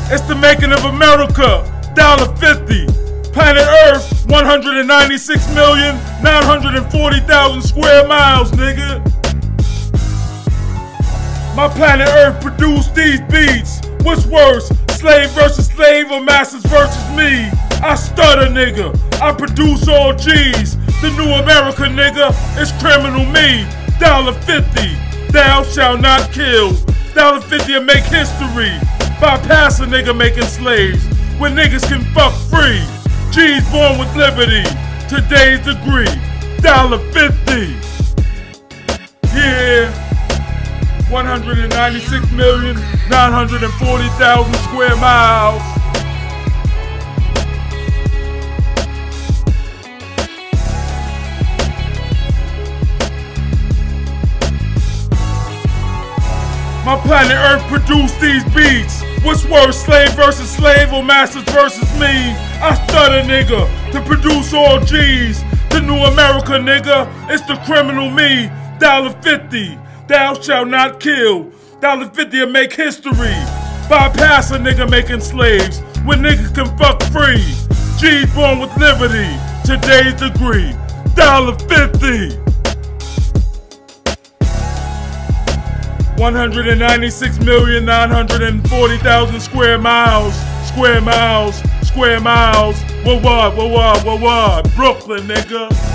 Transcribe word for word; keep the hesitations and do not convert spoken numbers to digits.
It's the making of America. Dollar fifty. Planet Earth, one hundred ninety-six million, nine hundred forty thousand square miles, nigga. My planet Earth produced these beats. What's worse, slave versus slave or masters versus me? I stutter, nigga. I produce all G's. The new America, nigga, is criminal me. Dollar fifty, thou shalt not kill. Dollar fifty and make history. Bypass a nigga making slaves when niggas can fuck free. G's born with liberty, today's degree. Dollar fifty. Yeah. one hundred ninety-six million, nine hundred forty thousand square miles. My planet Earth produced these beats. What's worse, slave versus slave or masters versus me? I stutter, nigga, to produce all G's. The new America, nigga, it's the criminal me. Dollar fifty, thou shalt not kill. Dollar fifty and make history. Bypass a nigga making slaves when niggas can fuck free. G's born with liberty, today's degree. Dollar fifty. one hundred ninety-six million, nine hundred forty thousand square miles, square miles, square miles. What what, what what, what what? Brooklyn, nigga.